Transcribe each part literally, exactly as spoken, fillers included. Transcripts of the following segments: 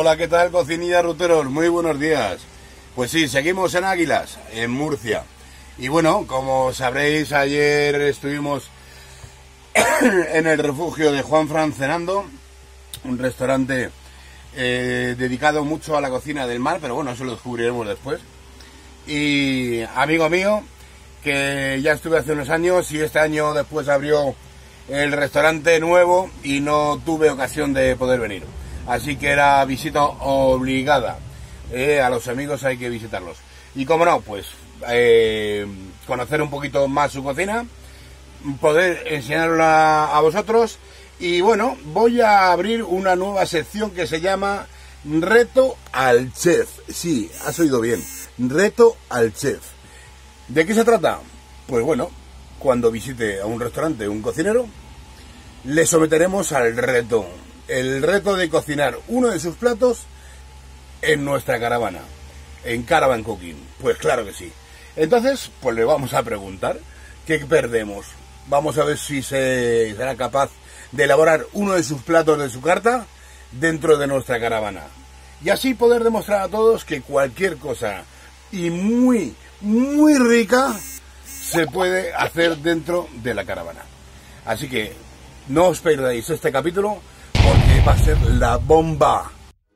Hola, ¿qué tal, cocinilla ruteros? Muy buenos días. Pues sí, seguimos en Águilas, en Murcia. Y bueno, como sabréis, ayer estuvimos en el refugio de Juanfran cenando, un restaurante eh, dedicado mucho a la cocina del mar, pero bueno, eso lo descubriremos después. Y amigo mío, que ya estuve hace unos años y este año después abrió el restaurante nuevo y no tuve ocasión de poder venir. Así que era visita obligada. Eh, a los amigos hay que visitarlos. Y como no, pues eh, conocer un poquito más su cocina, poder enseñarla a vosotros. Y bueno, voy a abrir una nueva sección que se llama Reto al Chef. Sí, has oído bien, Reto al Chef. ¿De qué se trata? Pues bueno, cuando visite a un restaurante un cocinero, le someteremos al reto. El reto de cocinar uno de sus platos en nuestra caravana, en Caravan Cooking. Pues claro que sí. Entonces, pues le vamos a preguntar qué perdemos. Vamos a ver si se será capaz de elaborar uno de sus platos de su carta dentro de nuestra caravana. Y así poder demostrar a todos que cualquier cosa y muy, muy rica se puede hacer dentro de la caravana. Así que no os perdáis este capítulo, porque va a ser la bomba.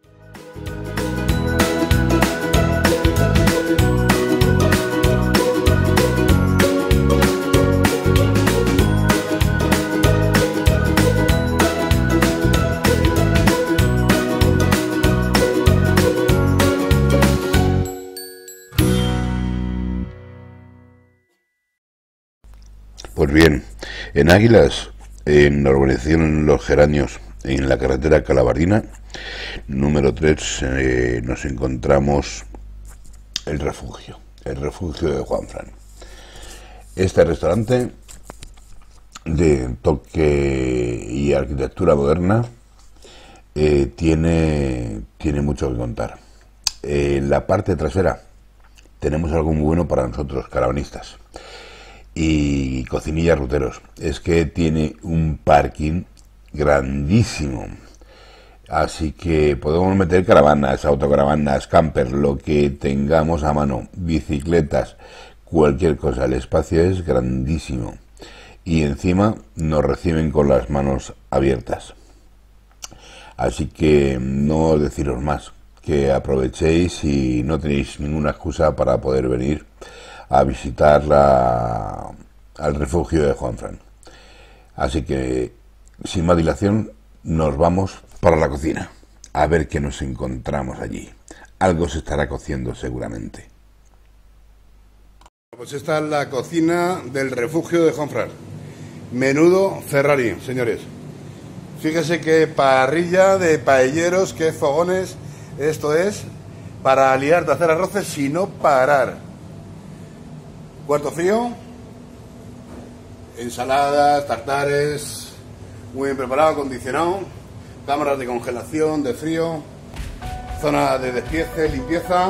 Pues bien, en Águilas, en la urbanización Los Geranios, en la carretera Calabardina, número tres, eh, nos encontramos el refugio, el refugio de Juanfran. Este restaurante de toque y arquitectura moderna eh, tiene, tiene mucho que contar. Eh, en la parte trasera tenemos algo muy bueno para nosotros, caravanistas y cocinillas ruteros. Es que tiene un parking grandísimo, así que podemos meter caravanas, autocaravanas, campers, lo que tengamos a mano, bicicletas, cualquier cosa. El espacio es grandísimo y encima nos reciben con las manos abiertas. Así que no deciros más, que aprovechéis y no tenéis ninguna excusa para poder venir a visitar la, al refugio de Juanfran. Así que, sin más dilación, nos vamos para la cocina, a ver qué nos encontramos allí. Algo se estará cociendo seguramente. Pues esta es la cocina del refugio de Juanfran. Menudo Ferrari, señores. Fíjese qué parrilla de paelleros, qué fogones. Esto es para liarte a hacer arroces sin no parar. Cuarto frío, ensaladas, tartares, muy bien preparado, acondicionado, cámaras de congelación, de frío, zona de despiece, limpieza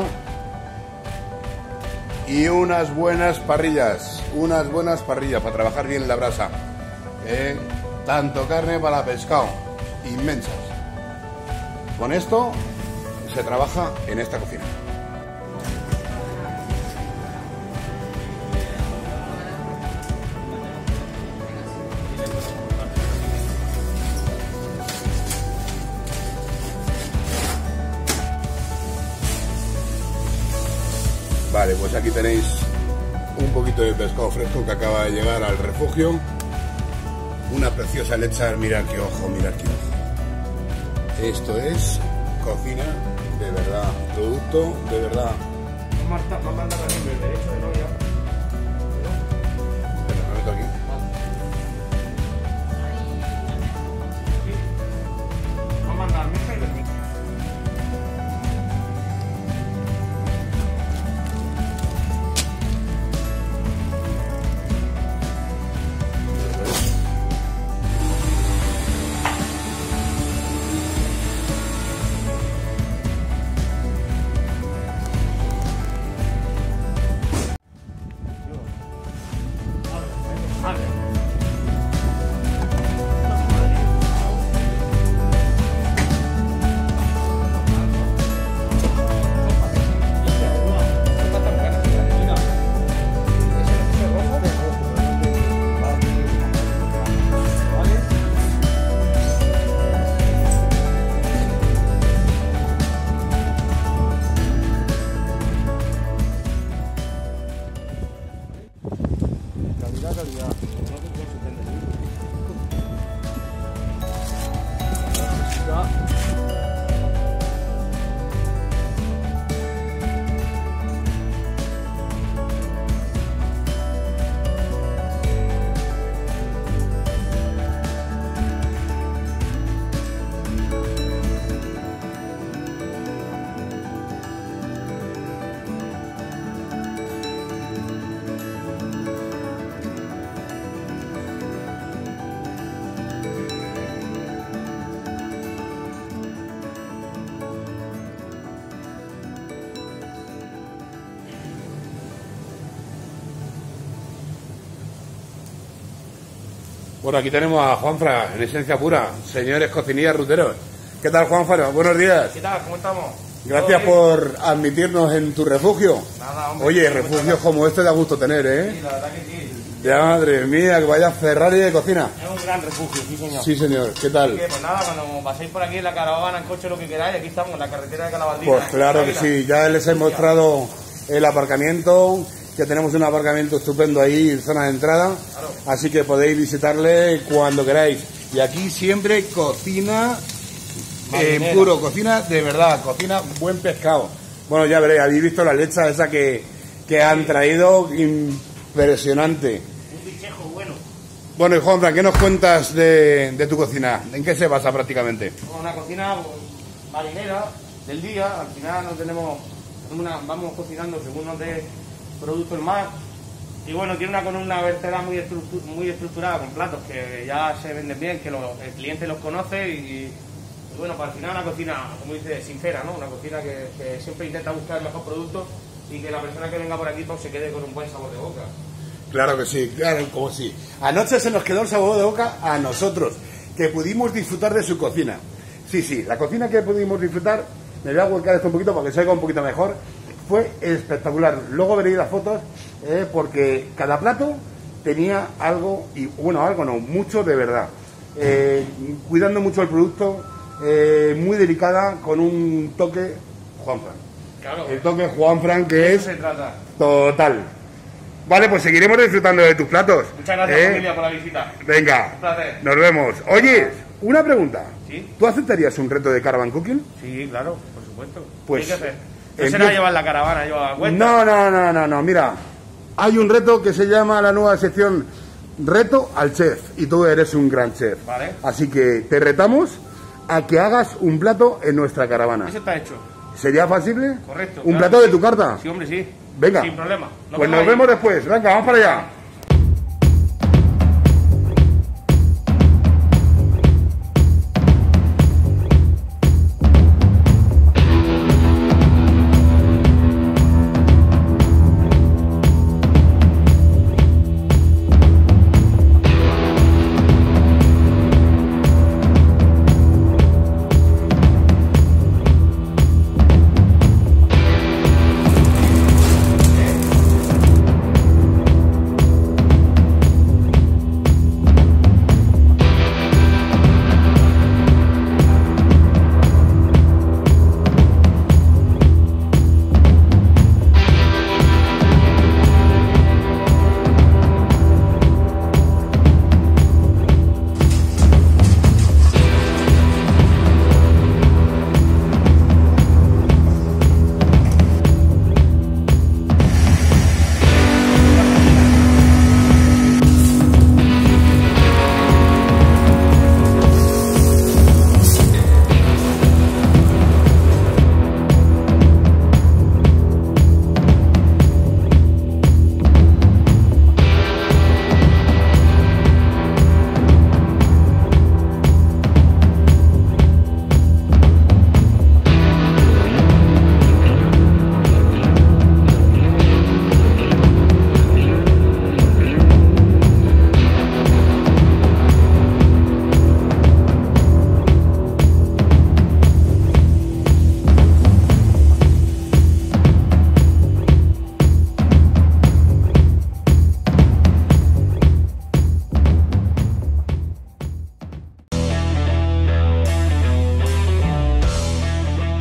y unas buenas parrillas, unas buenas parrillas para trabajar bien la brasa. Eh, tanto carne para pescado, inmensas. Con esto se trabaja en esta cocina. Vale, pues aquí tenéis un poquito de pescado fresco que acaba de llegar al refugio. Una preciosa leche, mirad qué ojo, mirad qué ojo. Esto es cocina de verdad, producto de verdad. Marta, me manda también el derecho de novia. Bueno, me meto aquí. Me manda el mismo y el mismo. calidad, calidad. No te puedo sorprender. Bueno, aquí tenemos a Juanfran, en esencia pura, señores cocinillas ruteros. ¿Qué tal, Juanfran? Buenos días. ¿Qué tal? ¿Cómo estamos? Gracias por admitirnos en tu refugio. Nada, hombre. Oye, refugios como este da gusto tener, ¿eh? Sí, la verdad que sí. Ya, madre mía, que vaya Ferrari de cocina. Es un gran refugio, sí, señor. Sí, señor. ¿Qué tal? Así que, pues nada, cuando paséis por aquí en la caravana, en coche, lo que queráis, aquí estamos, en la carretera de Calabaldina. Pues claro que sí, ya les he mostrado el aparcamiento, que tenemos un aparcamiento estupendo ahí en zona de entrada, Claro. así que podéis visitarle cuando queráis. Y aquí siempre cocina en Marinera. puro, cocina de verdad, cocina buen pescado. Bueno, ya veréis, habéis visto la leche esa que, que han traído, impresionante. Un bichejo bueno. Bueno, y Juanfran, ¿qué nos cuentas de, de tu cocina? ¿En qué se basa prácticamente? Una cocina pues, marinera del día, al final no tenemos, una, vamos cocinando según nos dé producto el mar. Y bueno, tiene una columna vertebral muy, estructu muy estructurada con platos que ya se venden bien, que lo, el cliente los conoce y, y bueno, para al final una cocina, como dice, sincera, ¿no? Una cocina que, que siempre intenta buscar el mejor producto y que la persona que venga por aquí pues, se quede con un buen sabor de boca. Claro que sí, claro, como sí. Anoche se nos quedó el sabor de boca a nosotros, que pudimos disfrutar de su cocina. Sí, sí, la cocina que pudimos disfrutar, me voy a volcar esto un poquito para que se oiga un poquito mejor, fue espectacular. Luego veréis las fotos, eh, porque cada plato tenía algo, y bueno, algo no, mucho de verdad. Eh, cuidando mucho el producto, eh, muy delicada, con un toque Juanfran. Claro, El toque Juanfran que de es eso se trata. total. Vale, pues seguiremos disfrutando de tus platos. Muchas gracias, ¿eh? familia, por la visita. Venga, Un placer. nos vemos. Oye, una pregunta. ¿Sí? ¿Tú aceptarías un reto de caravan cooking? Sí, claro, por supuesto. Pues, ¿Qué hay que hacer? No empieza- será llevar la caravana, yo a cuenta. No, no, no, no, no. Mira, hay un reto que se llama la nueva sección Reto al Chef. Y tú eres un gran chef. Vale. Así que te retamos a que hagas un plato en nuestra caravana. Eso está hecho. ¿Sería factible? Correcto. ¿Un claro. plato de tu carta? Sí, hombre, sí. Venga. Sin problema. Pues nos vemos después. Venga, vamos para allá.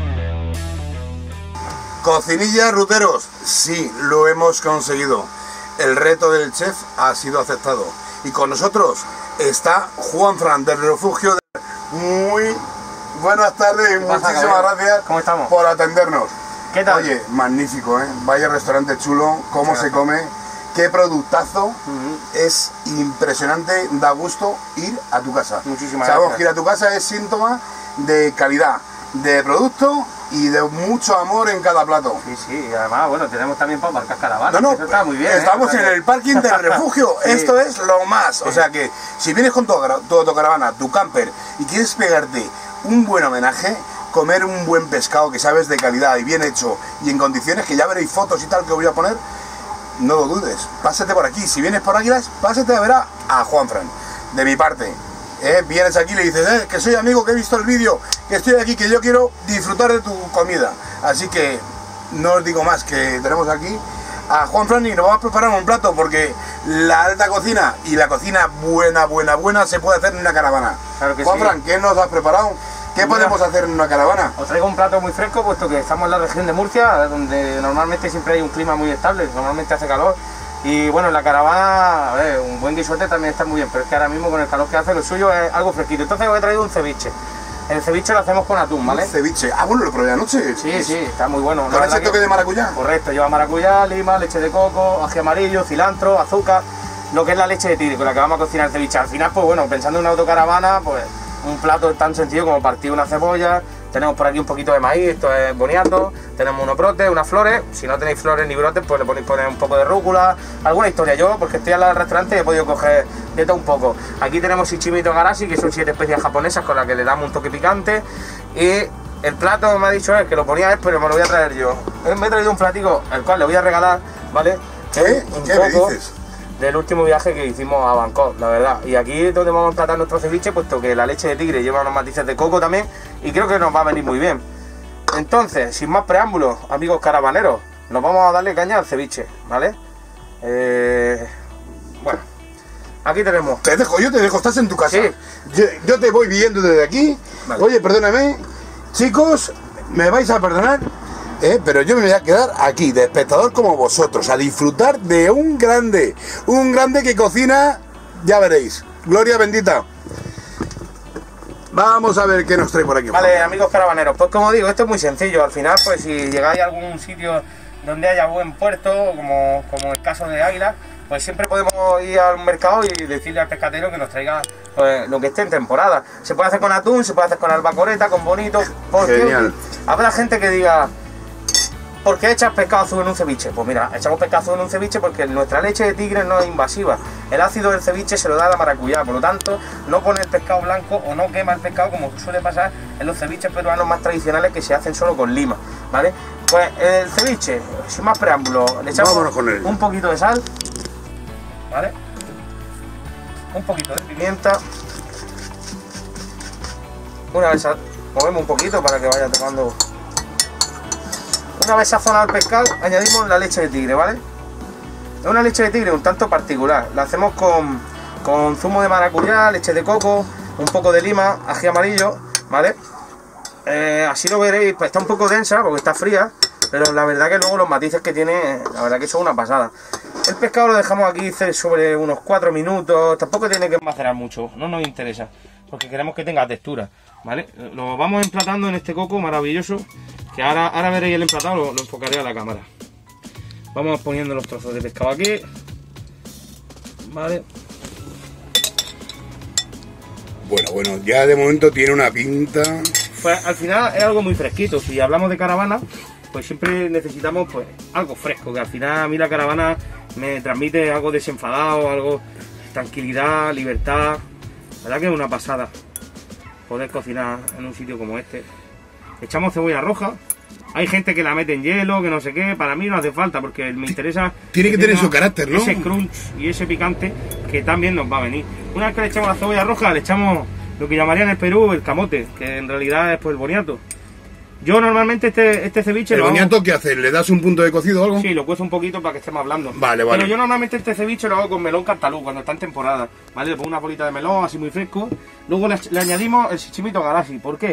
Cocinilla Ruteros, sí, lo hemos conseguido. el reto del chef ha sido aceptado. Y con nosotros está Juanfran del Refugio de... Muy buenas tardes y muchísimas gracias ¿Cómo estamos? por atendernos. ¿Qué tal? Oye, magnífico, ¿eh? Vaya restaurante chulo, cómo Gracias. se come, qué productazo. Uh-huh. Es impresionante, da gusto ir a tu casa. Muchísimas Sabemos gracias. que ir a tu casa es síntoma de calidad, de producto y de mucho amor en cada plato. Sí, sí, y además, bueno, tenemos también para marcar caravanas. No, no, Eso está muy bien. estamos ¿eh? en el parking del refugio. Sí. Esto es lo más. O Sí. sea que si vienes con tu, tu autocaravana, tu camper y quieres pegarte un buen homenaje, comer un buen pescado que sabes de calidad y bien hecho y en condiciones que ya veréis fotos y tal que os voy a poner, no lo dudes. Pásate por aquí. Si vienes por Águilas, pásate a ver a, a Juanfran. De mi parte. ¿eh? Vienes aquí y le dices, eh, que soy amigo, que he visto el vídeo, que estoy aquí, que yo quiero disfrutar de tu comida. Así que no os digo más, que tenemos aquí a Juanfran y nos vamos a preparar un plato, porque la alta cocina y la cocina buena, buena, buena se puede hacer en una caravana. Claro que Juanfran, sí. ¿qué nos has preparado? ¿Qué Mira, podemos hacer en una caravana? Os traigo un plato muy fresco, puesto que estamos en la región de Murcia, donde normalmente siempre hay un clima muy estable, normalmente hace calor. Y bueno, en la caravana, a ver, un buen guisote también está muy bien, pero es que ahora mismo con el calor que hace, lo suyo es algo fresquito. Entonces os he traído un ceviche. El ceviche lo hacemos con atún, ¿vale? Un ceviche. Ah, bueno, lo probé anoche. Sí, sí, está muy bueno. La ¿Con verdad ese toque que- de maracuyá? Correcto, lleva maracuyá, lima, leche de coco, ají amarillo, cilantro, azúcar, lo que es la leche de tigre con la que vamos a cocinar el ceviche. Al final, pues bueno, pensando en una autocaravana, pues un plato tan sencillo como partir una cebolla. Tenemos por aquí un poquito de maíz, esto es boniato, tenemos unos brotes, unas flores. Si no tenéis flores ni brotes, pues le podéis poner un poco de rúcula, alguna historia. Yo, porque estoy al lado del restaurante, he podido coger de todo un poco. Aquí tenemos shichimito garashi, que son siete especias japonesas con las que le damos un toque picante. Y el plato me ha dicho él que lo ponía él, pero me lo voy a traer yo. Él me ha traído un platico, el cual le voy a regalar, ¿vale? ¿Qué? Un ¿Qué me poco dices? del último viaje que hicimos a Bangkok, la verdad. Y aquí es donde vamos a emplatar nuestro ceviche, puesto que la leche de tigre lleva unos matices de coco también, y creo que nos va a venir muy bien. Entonces, sin más preámbulos, amigos caravaneros, nos vamos a darle caña al ceviche, ¿vale? Eh, bueno, aquí tenemos. Te dejo, yo te dejo, estás en tu casa. Sí. Yo, yo te voy viendo desde aquí. Vale. Oye, perdóname, chicos, me vais a perdonar, ¿eh? Pero yo me voy a quedar aquí, de espectador como vosotros, a disfrutar de un grande, un grande que cocina, ya veréis. Gloria bendita. Vamos a ver qué nos trae por aquí. Vale, amigos caravaneros, pues como digo, esto es muy sencillo. Al final, pues si llegáis a algún sitio donde haya buen puerto, como, como el caso de Águila, pues siempre podemos ir al mercado y decirle al pescatero que nos traiga pues, lo que esté en temporada. Se puede hacer con atún, se puede hacer con albacoreta, con bonito. Porque Genial. habrá gente que diga, ¿por qué echas pescado azul en un ceviche? Pues mira, echamos pescado azul en un ceviche porque nuestra leche de tigre no es invasiva. El ácido del ceviche se lo da la maracuyá, por lo tanto, no pone el pescado blanco o no quema el pescado como suele pasar en los ceviches peruanos más tradicionales que se hacen solo con lima, ¿vale? Pues el ceviche, sin más preámbulos, le echamos Vámonos con él. un poquito de sal, ¿vale? Un poquito de pimienta. Una vez sa- movemos un poquito para que vaya tomando. Una vez sazonado el pescado, añadimos la leche de tigre, ¿vale? Es una leche de tigre un tanto particular. La hacemos con, con zumo de maracuyá, leche de coco, un poco de lima, ají amarillo, ¿vale? Eh, así lo veréis, pues está un poco densa porque está fría, pero la verdad que luego los matices que tiene, la verdad que son una pasada. El pescado lo dejamos aquí sobre unos cuatro minutos, tampoco tiene que macerar mucho, no nos interesa, porque queremos que tenga textura, ¿vale? Lo vamos emplatando en este coco maravilloso, que ahora, ahora veréis el emplatado, lo, lo enfocaré a la cámara. Vamos poniendo los trozos de pescado aquí, ¿vale? Bueno, bueno, ya de momento tiene una pinta. Pues al final es algo muy fresquito. Si hablamos de caravana, pues siempre necesitamos pues algo fresco, que al final a mí la caravana me transmite algo desenfadado, algo tranquilidad, libertad. La verdad que es una pasada poder cocinar en un sitio como este. Echamos cebolla roja. Hay gente que la mete en hielo, que no sé qué. Para mí no hace falta porque me interesa. Tiene que tener tenga su carácter, ¿no? Ese crunch y ese picante que también nos va a venir. Una vez que le echamos la cebolla roja, le echamos lo que llamarían en Perú el camote, que en realidad es pues el boniato. Yo normalmente este, este ceviche ¿El lo hago- boniato qué haces? ¿Le das un punto de cocido o algo? Sí, lo cuezo un poquito para que estemos hablando. Vale, vale. Pero yo normalmente este ceviche lo hago con melón cantalú, cuando está en temporada. ¿Vale? Le pongo una bolita de melón así muy fresco. Luego le, le añadimos el shichimito garashi. ¿Por qué?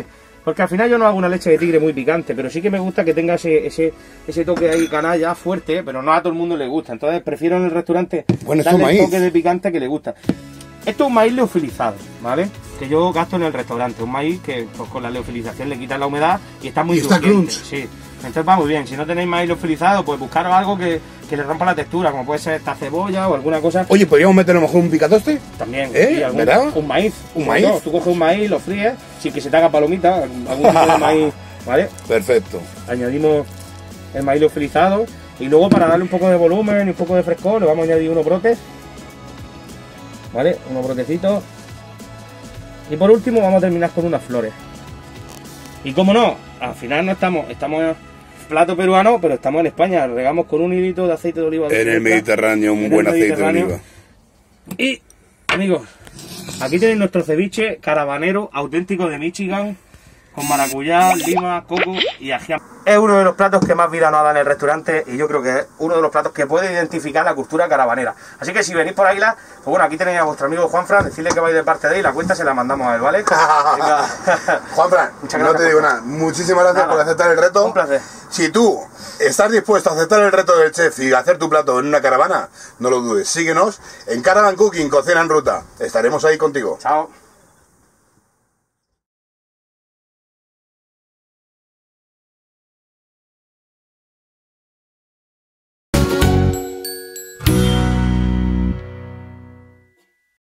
Porque al final yo no hago una leche de tigre muy picante, pero sí que me gusta que tenga ese, ese, ese toque ahí canalla fuerte, pero no a todo el mundo le gusta. Entonces prefiero en el restaurante bueno, darle maíz. el toque de picante que le gusta. Esto es un maíz leofilizado, ¿vale? Que yo gasto en el restaurante. Un maíz que pues, con la leofilización le quita la humedad y está muy y está crujiente. crunch. Sí. Entonces va muy bien. Si no tenéis maíz leofilizado, pues buscaros algo que, que le rompa la textura, como puede ser esta cebolla o alguna cosa. Oye, ¿podríamos meter a lo mejor un picatoste? También. ¿Eh? Y algún, ¿Verdad? un maíz. ¿Un maíz? No, tú coges un maíz, lo fríes, sin que se te haga palomita, algún tipo de maíz, ¿vale? Perfecto. Añadimos el maíz leofilizado y luego para darle un poco de volumen y un poco de frescor le vamos a añadir unos brotes, ¿vale? Unos brotecitos. Y por último vamos a terminar con unas flores. Y como no, al final no estamos, estamos en plato peruano, pero estamos en España, regamos con un hilito de aceite de oliva. En el Mediterráneo, un buen aceite de oliva. Y, amigos, aquí tenéis nuestro ceviche caravanero auténtico de Michigan, con maracuyá, lima, coco y ají. Es uno de los platos que más vida nos da en el restaurante y yo creo que es uno de los platos que puede identificar la cultura caravanera. Así que si venís por Águilas, pues bueno, aquí tenéis a vuestro amigo Juanfran, decirle que vais de parte de él, la cuenta se la mandamos a él, ¿vale? Juanfran, muchas gracias. No te digo nada. Muchísimas gracias Nada. por aceptar el reto. Un placer. Si tú estás dispuesto a aceptar el reto del chef y hacer tu plato en una caravana, no lo dudes. Síguenos en Caravan Cooking, Cocina en Ruta. Estaremos ahí contigo. Chao.